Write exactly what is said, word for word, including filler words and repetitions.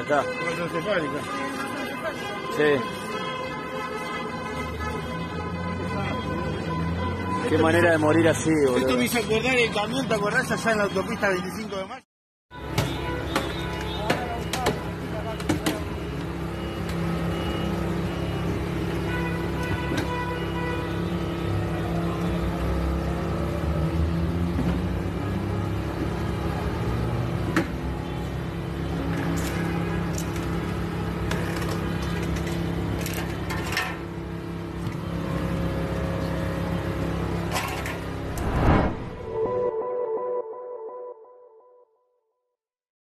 Acá. Macrocefálica. Sí. Qué manera de morir así, boludo. Esto me hizo acordar el camión, ¿te acordás allá en la autopista veinticinco de mayo?